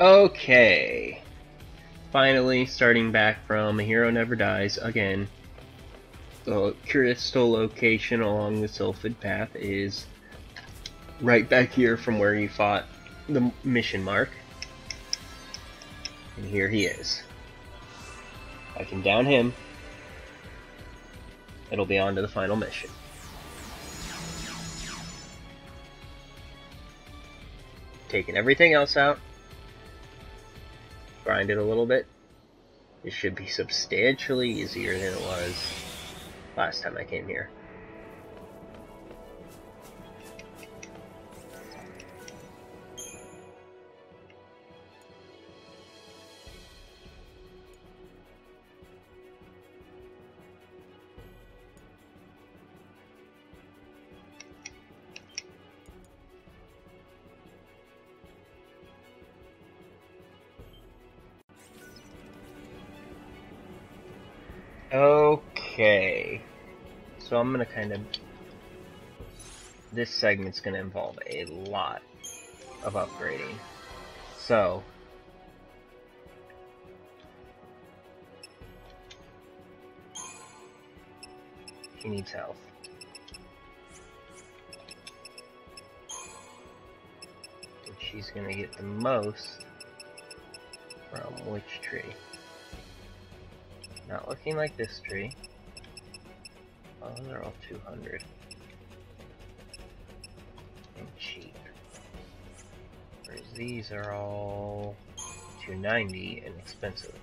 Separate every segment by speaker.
Speaker 1: Okay. Finally, starting back from A Hero Never Dies again. The crystal location along the Sylphid Path is right back here from where you fought the mission mark. And here he is. I can down him. It'll be on to the final mission. Taking everything else out. Grind it a little bit. It should be substantially easier than it was last time I came here. Okay, so I'm gonna this segment's gonna involve a lot of upgrading. So, he needs health. And she's gonna get the most from which tree? Not looking like this tree. Oh, they're all 200. And cheap. Whereas these are all 290 and expensive.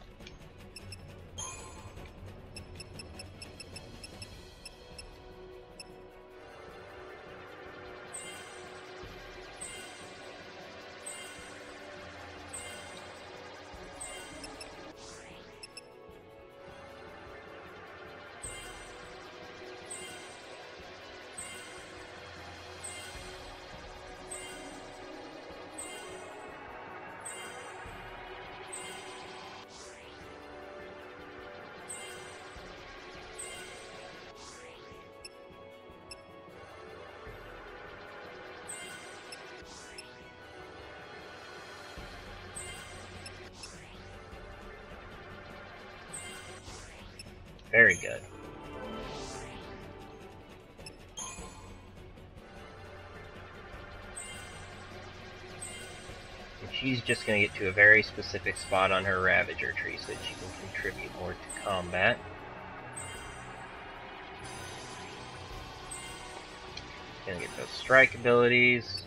Speaker 1: Very good. And she's just going to get to a very specific spot on her Ravager tree so that she can contribute more to combat. Gonna get those strike abilities.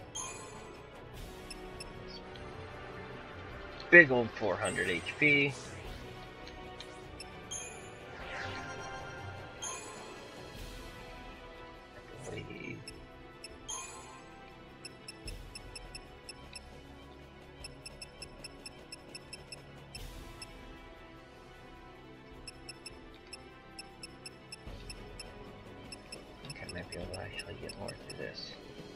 Speaker 1: Big old 400 HP. Might be able to actually get more through this.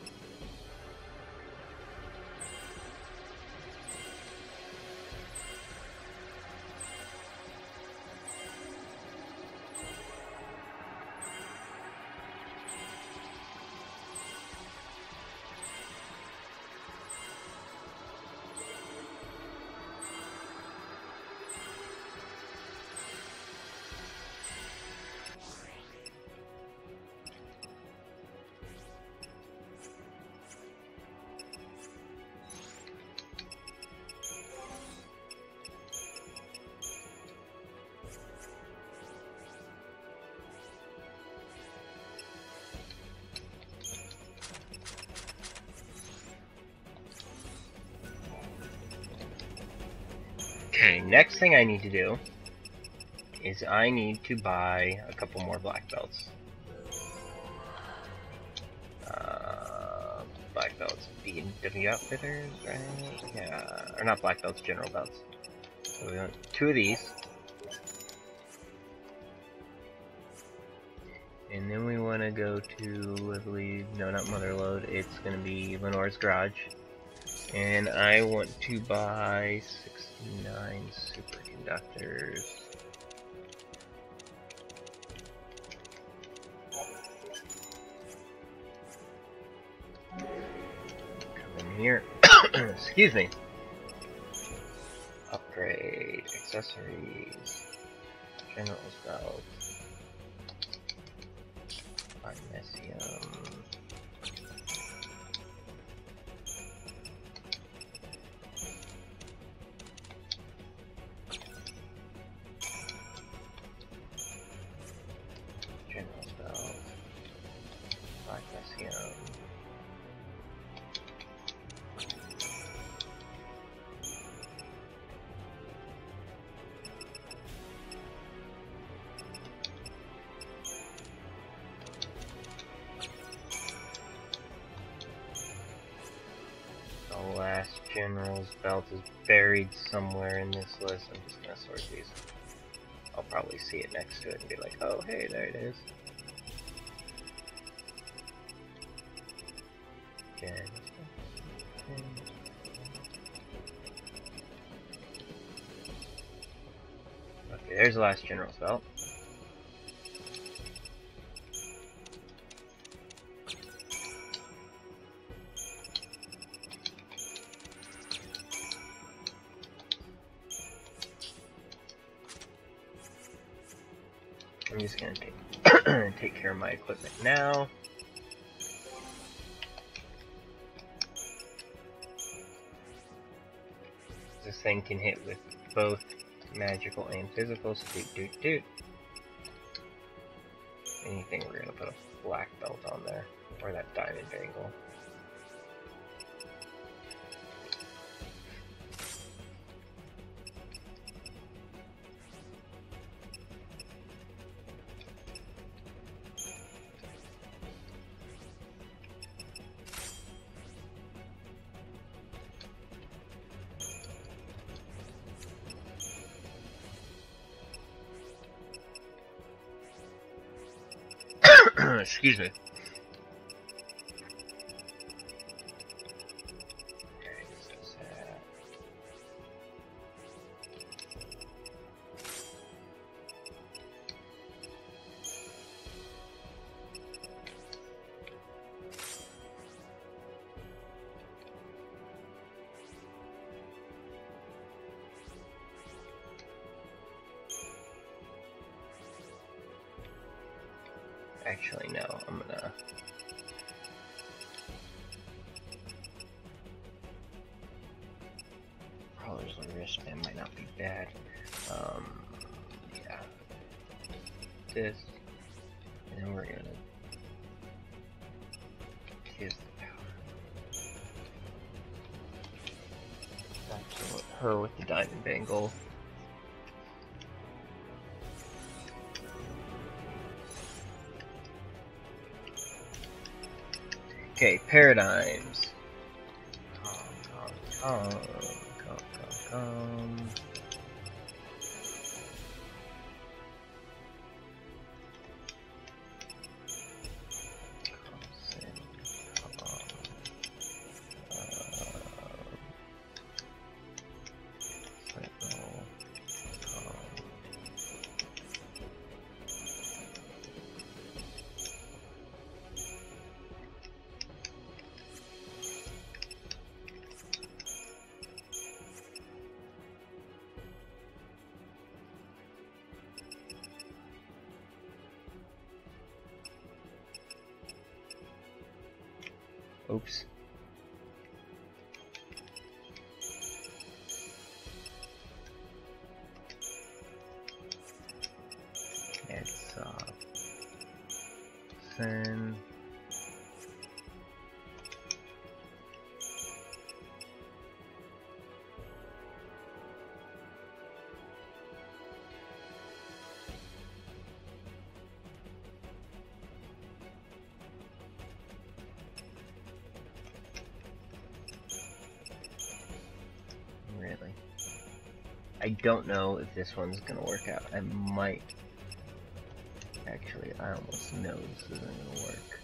Speaker 1: Okay, next thing I need to do is I need to buy a couple more black belts. Black belts, B&W Outfitters, right? Yeah, or not black belts, general belts. So we want 2 of these. And then we want to go to, I believe, no, not Motherlode, it's going to be Lenore's Garage. And I want to buy 69 superconductors. Come in here. Excuse me. accessories, general's belt, magnesium. General's belt, magnesium. The last general's belt is buried somewhere in this list. I'm just gonna sort these. I'll probably see it next to it and be like, oh hey, there it is. Okay, there's the last general's belt. I'm just gonna take care of my equipment now. This thing can hit with both magical and physical, so doot. Anything, we're gonna put a black belt on there, or that diamond bangle. Excuse me. Actually, no, I'm gonna... Crawler's wristband might not be bad. Yeah. This. And then we're gonna... Kiss the power. That's her with the diamond bangle. Okay, paradigms. Come. Oops. It's send. I don't know if this one's gonna work out. I might. Actually, I almost know this isn't gonna work.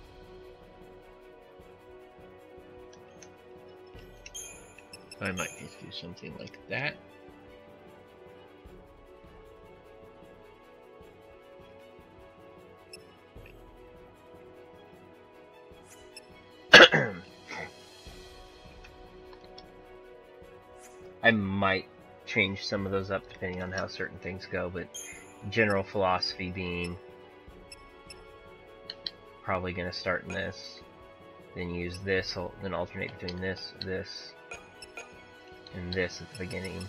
Speaker 1: I might just do something like that. I might change some of those up depending on how certain things go, but general philosophy being probably going to start in this, then use this, then alternate between this, this, and this at the beginning.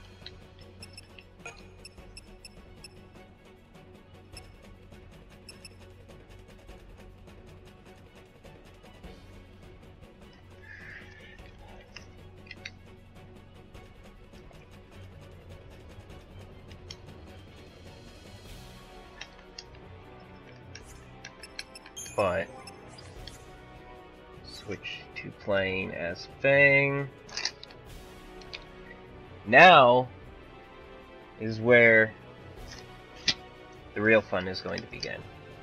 Speaker 1: But switch to playing as Fang. Now is where the real fun is going to begin.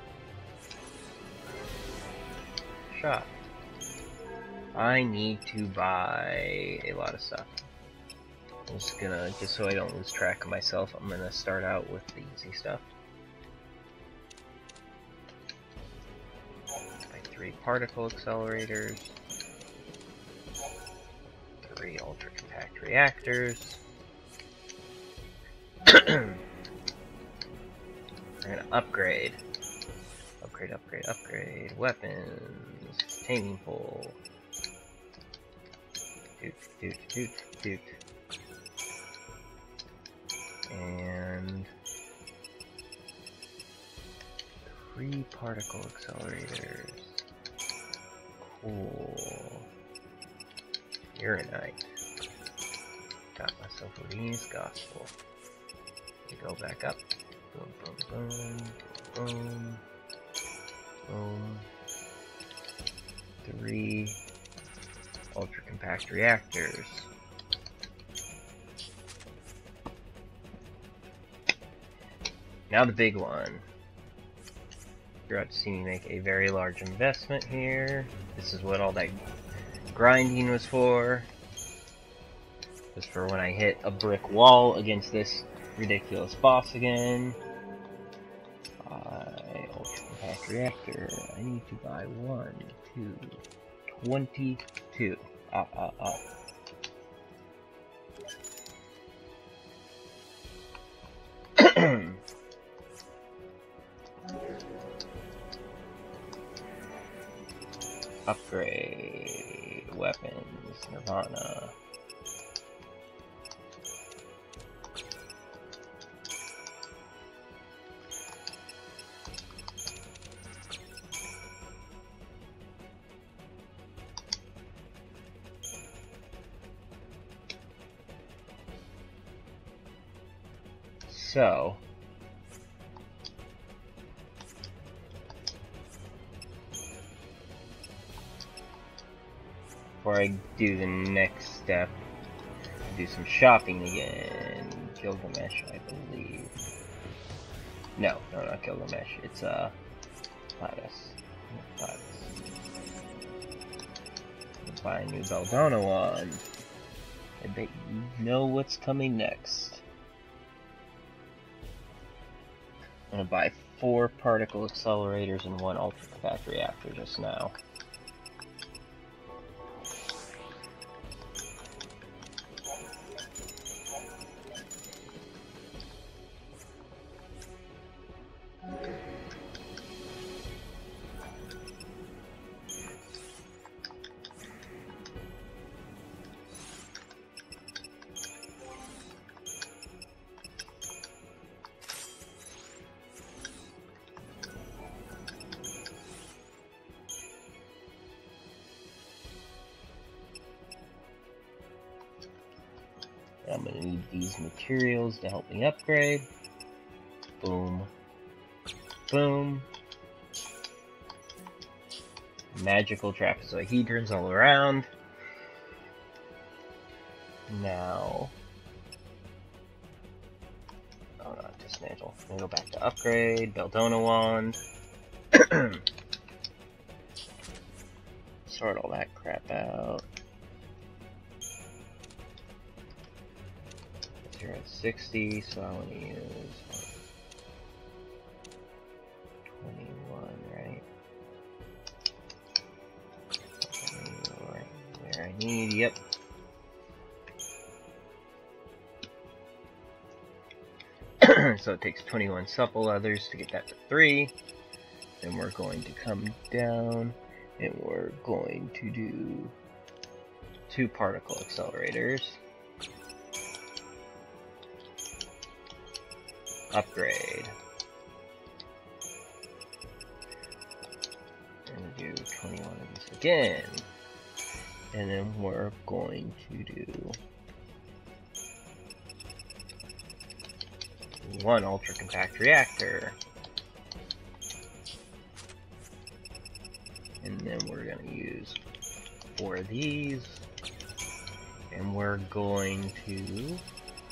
Speaker 1: Shop. I need to buy a lot of stuff. I'm just gonna, just so I don't lose track of myself, I'm gonna start out with the easy stuff. 3 particle accelerators, 3 ultra compact reactors. We're gonna upgrade weapons, taming pole, doot, and 3 particle accelerators. Cool. Uranite. Got myself a Venus Gospel. We go back up. Boom, boom, boom, boom, boom. 3 ultra compact reactors. Now the big one. You're about to see me make a very large investment here. This is what all that grinding was for. Just for when I hit a brick wall against this ridiculous boss again. Ultra compact reactor. I need to buy 1, 2, 22. Upgrade weapons, Nirvana. So before I do the next step, do some shopping again. Gilgamesh, I believe. No, not Gilgamesh. It's Platus. Buy a new Belladonna one. I bet you know what's coming next. I'm gonna buy 4 particle accelerators and 1 ultra compact reactor just now. I'm going to need these materials to help me upgrade. Boom. Boom. Magical trapezohedrons all around. Now... oh, not dismantle. I'm going to go back to upgrade. Belladonna wand. Sort all that crap out. You're at 60, so I want to use 21, right? Right where I need, yep. and so it takes 21 supple leathers to get that to 3. Then we're going to come down, and we're going to do 2 particle accelerators. Upgrade. And do 21 of these again. And then we're going to do 1 ultra compact reactor. And then we're going to use 4 of these. And we're going to use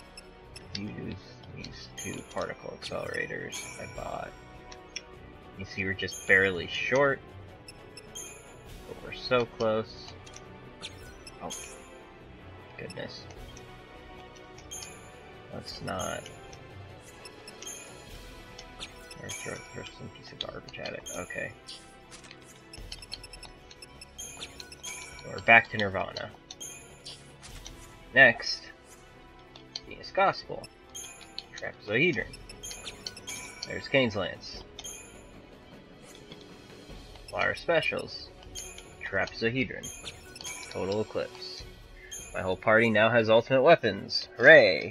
Speaker 1: these 2 particle accelerators I bought. You see we're just barely short, but we're so close. Oh, goodness. Let's not... Or throw some piece of garbage at it. Okay. So we're back to Nirvana. Next, Venus Gospel. Trapezohedron. There's Kane's Lance. Flower Specials. Trapezohedron. Total Eclipse. My whole party now has ultimate weapons. Hooray!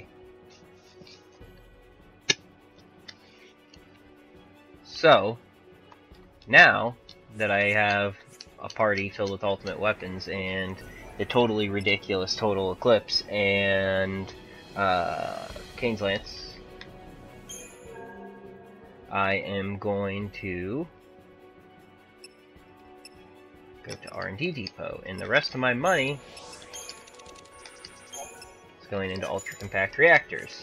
Speaker 1: So, now that I have a party filled with ultimate weapons and the totally ridiculous Total Eclipse and Kane's Lance, I am going to go to R&D Depot, and the rest of my money is going into ultra compact reactors.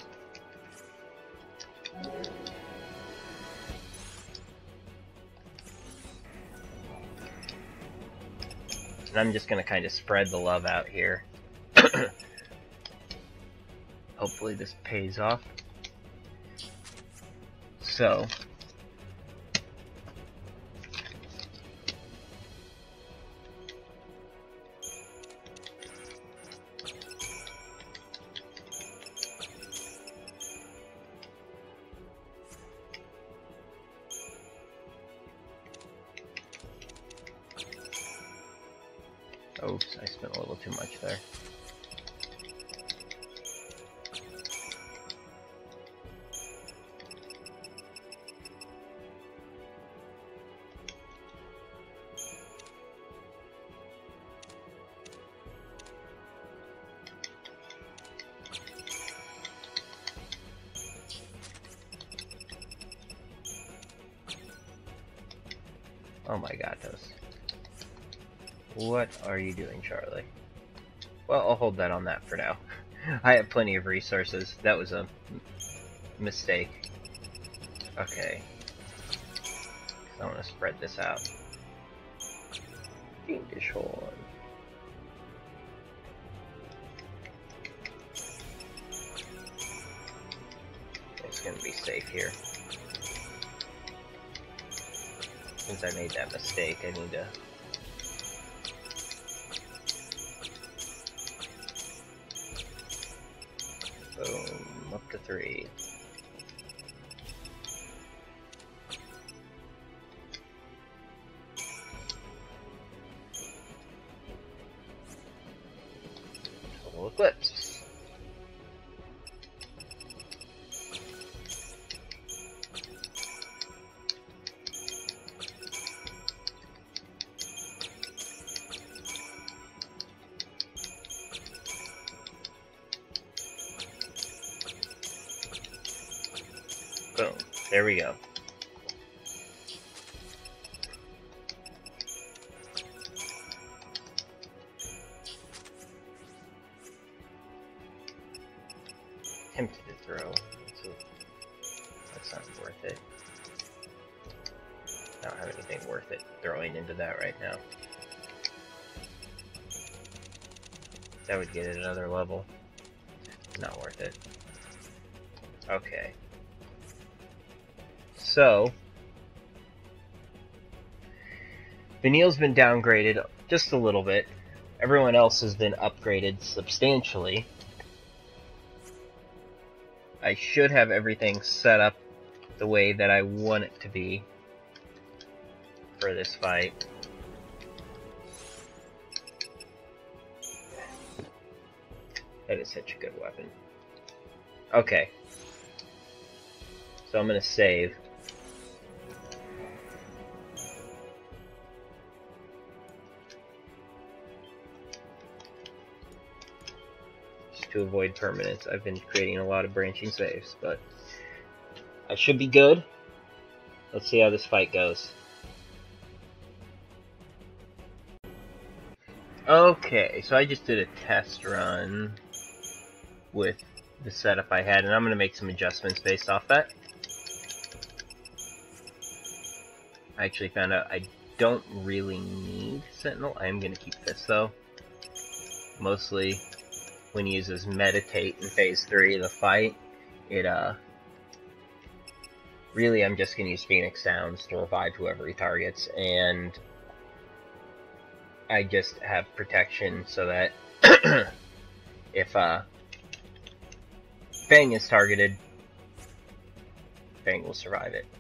Speaker 1: And I'm just going to kind of spread the love out here. Hopefully this pays off. So, oops, I spent a little too much there. Oh my god, those. What are you doing, Charlie? Well, I'll hold that on that for now. I have plenty of resources. That was a mistake. Okay. I want to spread this out. Fiendish Horn. It's gonna be safe here. Since I made that mistake, I need to... Boom, up to 3. Total Eclipse. Boom. There we go. Tempted to throw. So that's not worth it. I don't have anything worth it throwing into that right now. That would get it another level. Not worth it. Okay. So, Vanille's been downgraded just a little bit. Everyone else has been upgraded substantially. I should have everything set up the way that I want it to be for this fight. That is such a good weapon. Okay. So I'm gonna save. Just to avoid permanence. I've been creating a lot of branching saves, but I should be good. Let's see how this fight goes. Okay, so I just did a test run with the setup I had, and I'm going to make some adjustments based off that. I actually found out I don't really need Sentinel. I am going to keep this though. Mostly when he uses Meditate in Phase 3 of the fight, really I'm just going to use Phoenix Sounds to revive whoever he targets, and I just have protection so that if Fang is targeted, Fang will survive it.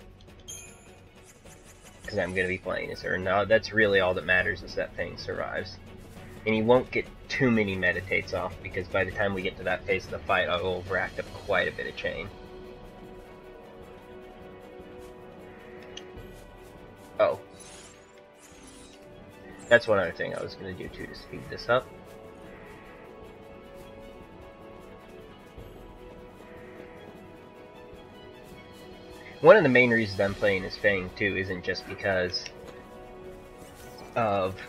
Speaker 1: Because I'm going to be playing as her. Now that's really all that matters, is that Fang survives. And he won't get too many meditates off, because by the time we get to that phase of the fight, I will have racked up quite a bit of chain. Oh. That's one other thing I was going to do too, to speed this up. One of the main reasons I'm playing as Fang too isn't just because of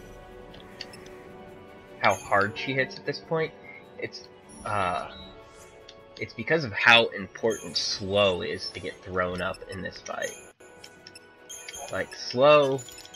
Speaker 1: how hard she hits at this point. It's because of how important slow is to get thrown up in this fight. Like, slow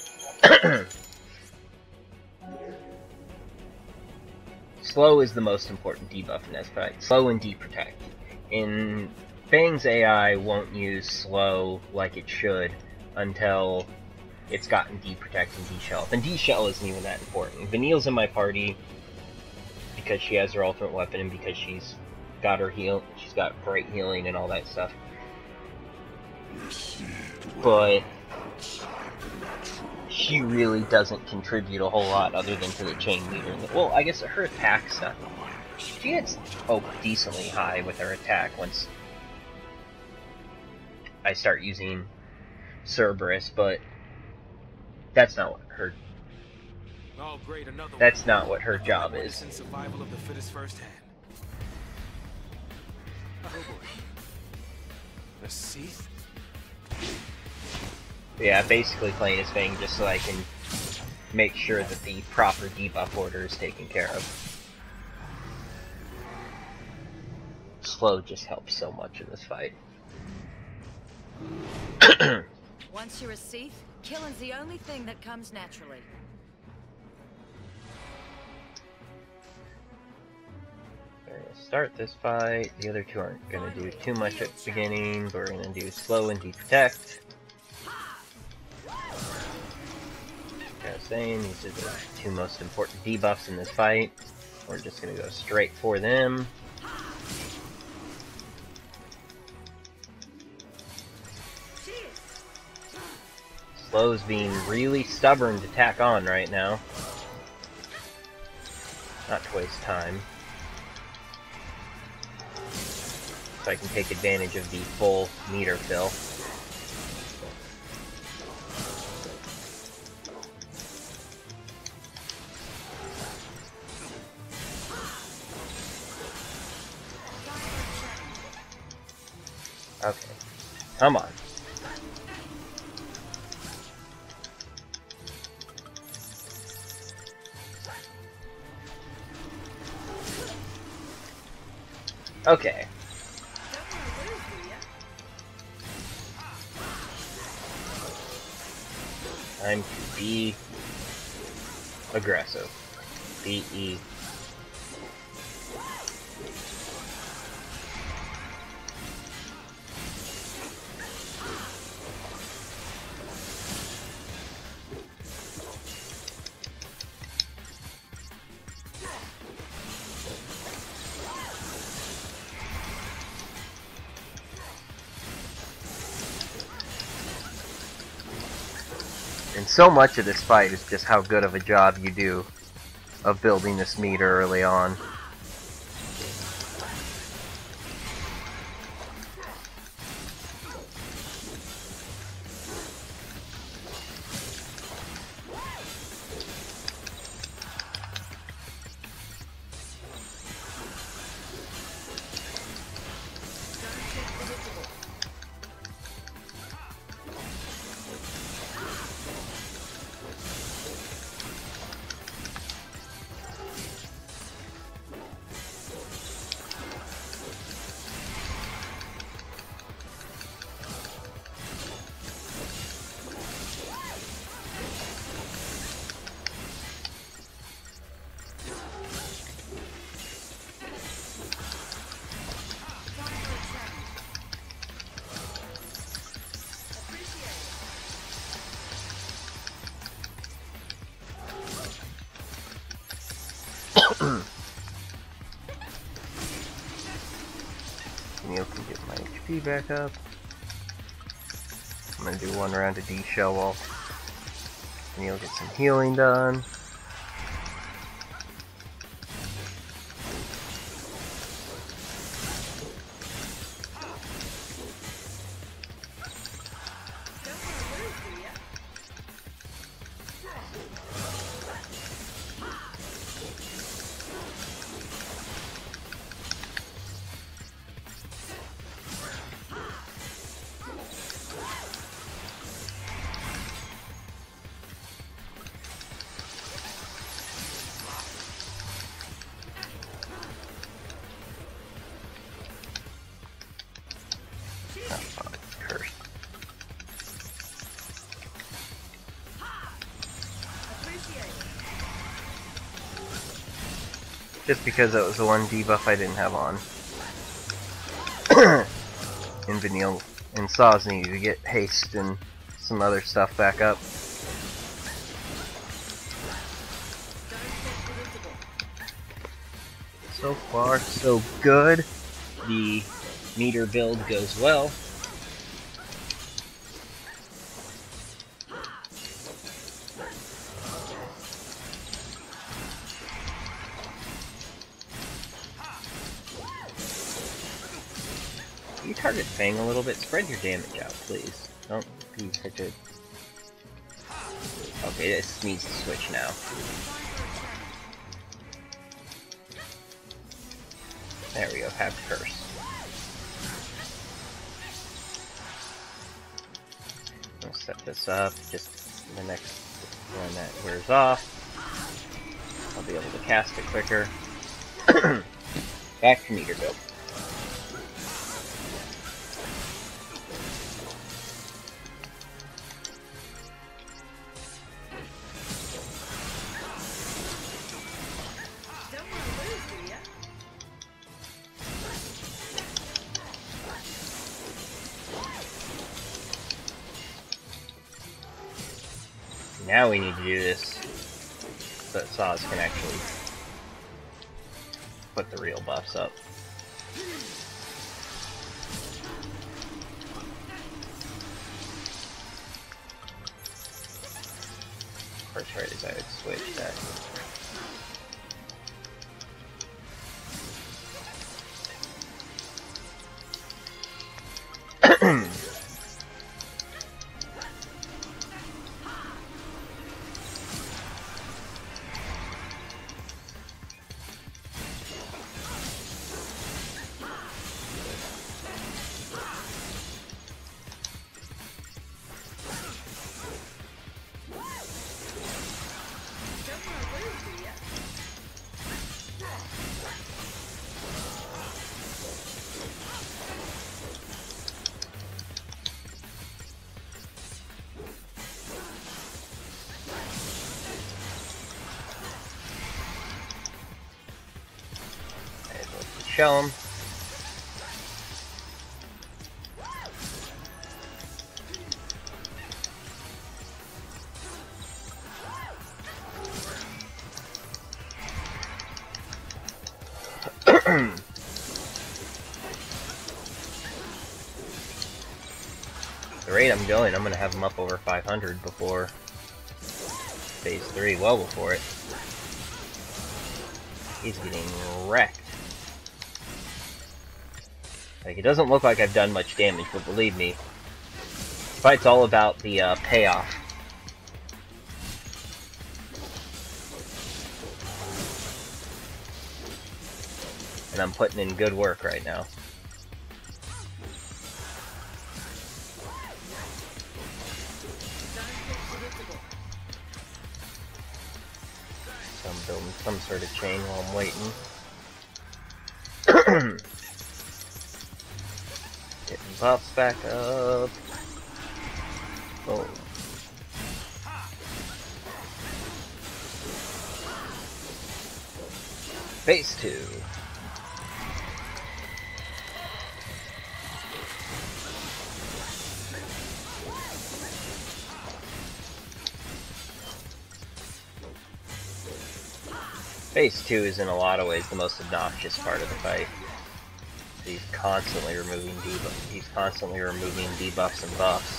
Speaker 1: slow is the most important debuff in this fight. Slow and deprotect. In Fang's AI won't use slow like it should until it's gotten deprotect and de-shell. And de-shell isn't even that important. Vanille's in my party because she has her ultimate weapon and because she's got her heal. She's got bright healing and all that stuff. But she really doesn't contribute a whole lot other than to the chain meter. Well, I guess her attack stuff. She gets decently high with her attack once I start using Cerberus, but that's not what her job is.
Speaker 2: Survival of the fittest firsthand. Oh boy. A Sazh?
Speaker 1: Yeah, basically playing as Fang just so I can make sure that the proper debuff order is taken care of. Slow just helps so much in this fight.
Speaker 3: Once you're a Sazh, killing's the only thing that comes naturally.
Speaker 1: We're gonna start this fight. The other two aren't gonna do too much at the beginning. We're gonna do slow and deprotect. Like I was saying, these are the two most important debuffs in this fight. We're just gonna go straight for them. Slow's being really stubborn to tack on right now. Not to waste time. So I can take advantage of the full meter fill. Okay. Come on. Okay. Time to be aggressive. BE. And so much of this fight is just how good of a job you do of building this meter early on. Vanille can get my HP back up. I'm gonna do one round of D-shell while Vanille get some healing done. Just because that was the one debuff I didn't have on. And Vanille and Sazh needed to get haste and some other stuff back up. So far, so good. The meter build goes well. You target Fang a little bit, spread your damage out, please. Don't be such a... Okay, this needs to switch now. There we go, have curse. I'll set this up, just the next one that wears off. I'll be able to cast it quicker. Back to meter build. Now we need to do this so that Sazh can actually put the real buffs up. First right as I would switch that. Show him. The rate I'm going, I'm gonna have him up over 500 before phase 3 well before it. He's getting wrecked. Like, it doesn't look like I've done much damage, but believe me, this fight's all about the payoff. And I'm putting in good work right now. So I'm building some sort of chain while I'm waiting. Getting buffs back up. Boom. Phase 2. Phase 2 is in a lot of ways the most obnoxious part of the fight. He's constantly removing debuffs and buffs.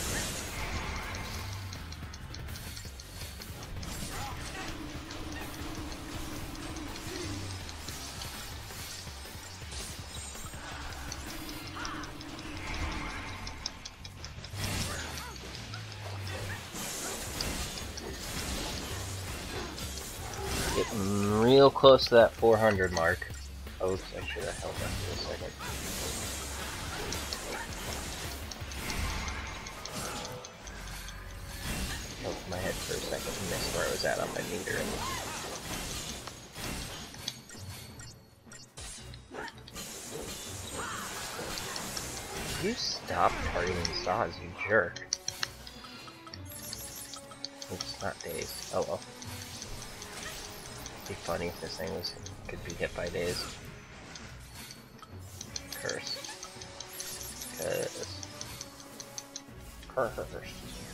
Speaker 1: Getting real close to that 400 mark. Oops, I should have held that for a second. Over my head for a second and missed where I was at on my meter. You stop targeting Sazh, you jerk. Oops, not days. Oh well. It'd be funny if this thing could be hit by days. Curse. Curse.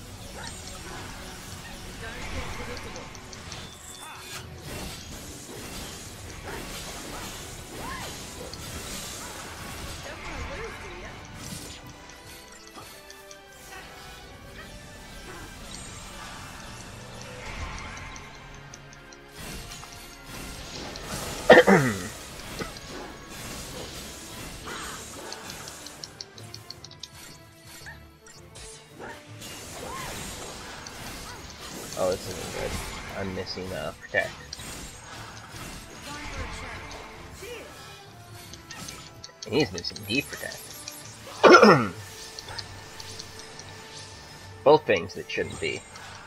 Speaker 1: Oh, this isn't good. I'm missing Protect. And he's missing Protect. Both things that shouldn't be.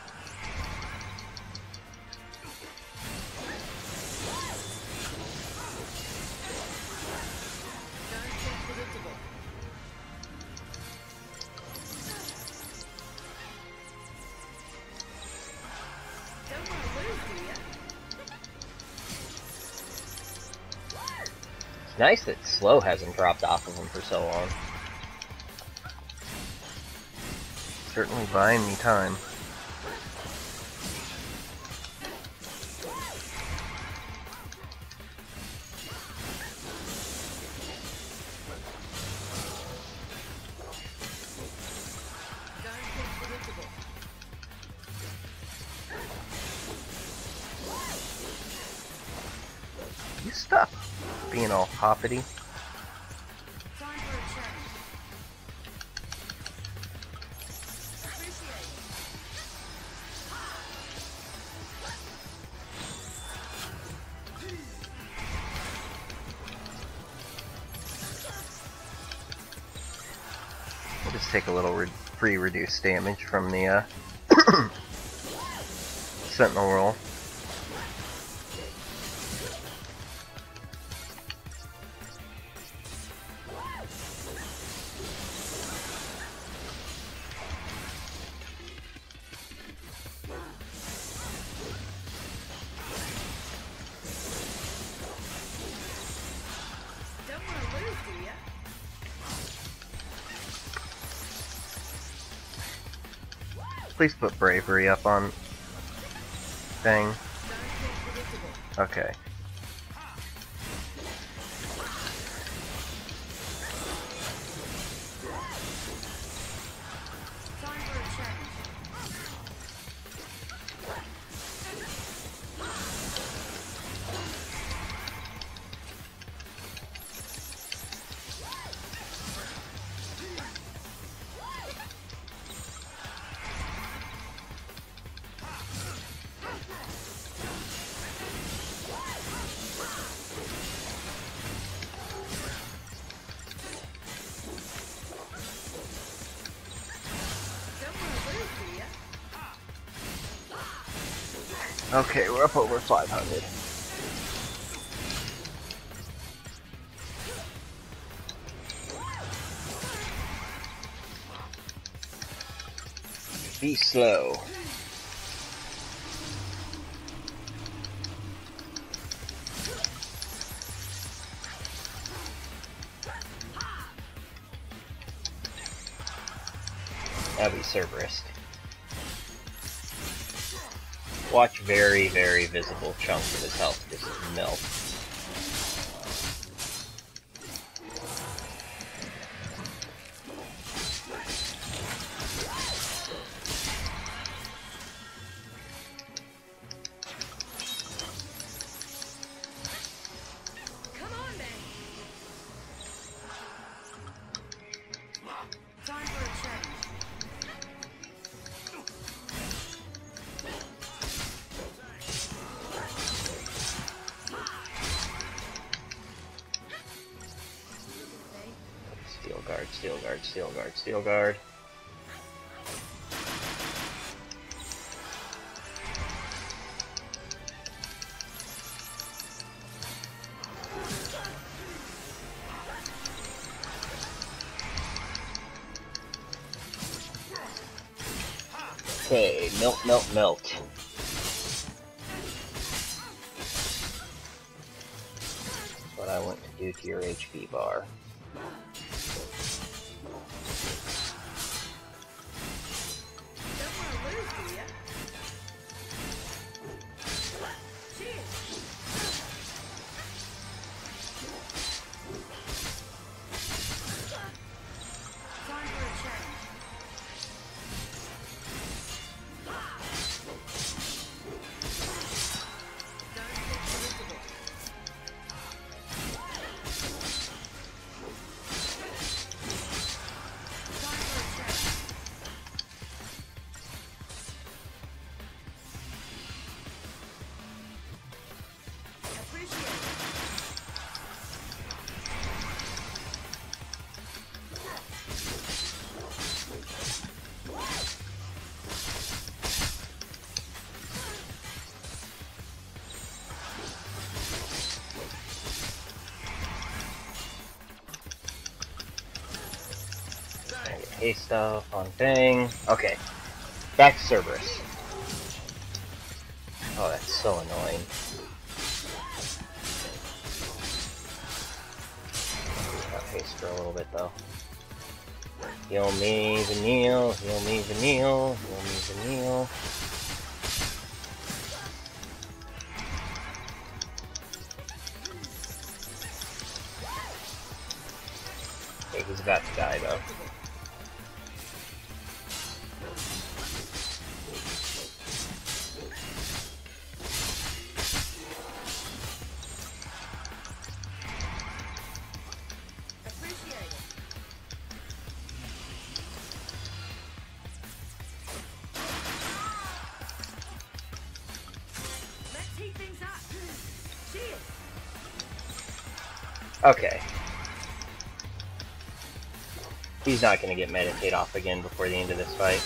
Speaker 1: It's nice that slow hasn't dropped off of him for so long. Certainly buying me time. You stop being all hoppity. We'll just take a little free reduced damage from the Sentinel roll. Please put bravery up on Fang. Okay. Okay, we're up over 500. Be slow. That'd be Cerberus. Watch very, very visible chunks of his health just melt.
Speaker 3: Come on, then. Time for a change.
Speaker 1: Steel guard, steel guard, steel guard, steel guard. Okay, melt, melt, melt. That's what I want to do to your HP bar.
Speaker 3: Don't want to lose, do ya? Cheers. Time for a change. Don't get irritable. Time for a change. Appreciate it.
Speaker 1: Haste stuff on Fang. Okay, back to Cerberus. Oh, that's so annoying. Got haste for a little bit though. Heal me, Vanille. Heal me, Vanille. Heal me, Vanille. Okay, he's about to die though.
Speaker 3: Appreciate it. Let's heat things up. Cheers.
Speaker 1: Okay. He's not gonna get meditate off again before the end of this fight.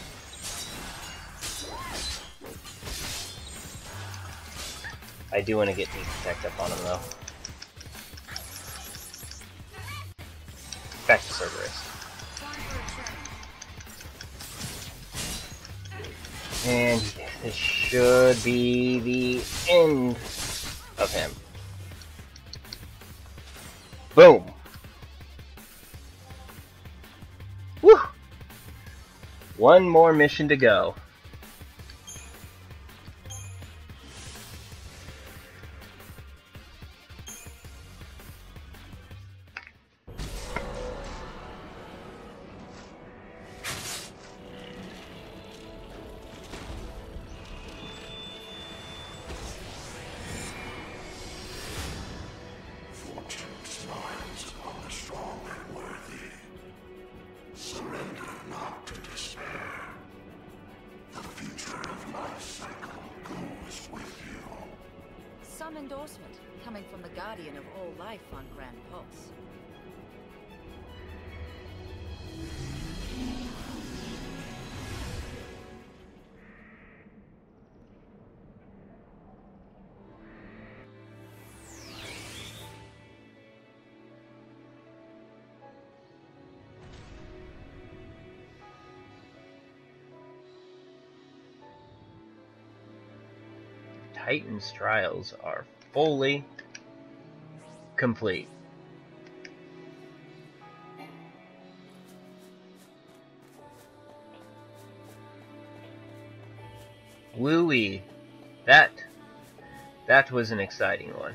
Speaker 1: I do want to get Deep Protect up on him though. Back to Cerberus.
Speaker 3: Time for a change.
Speaker 1: And this should be the end of him. Boom! Woo! One more mission to go.
Speaker 4: Fortune smiles upon the strong and worthy. Surrender not to despair. The future of life cycle goes with you.
Speaker 3: Some endorsement coming from the guardian of all life on Grand Pulse.
Speaker 1: Titan's trials are fully complete. Wooey. That was an exciting one.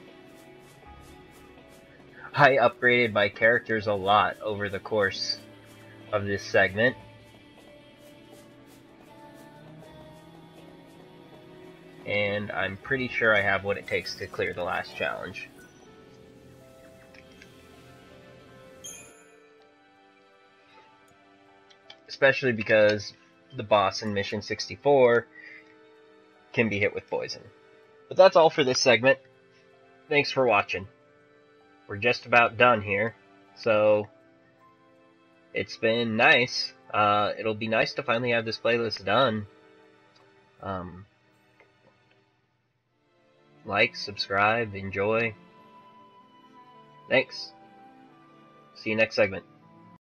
Speaker 1: I upgraded my characters a lot over the course of this segment. And I'm pretty sure I have what it takes to clear the last challenge. Especially because the boss in Mission 64 can be hit with poison. But that's all for this segment. Thanks for watching. We're just about done here, so it's been nice. It'll be nice to finally have this playlist done. Like, subscribe, enjoy. Thanks. See you next segment.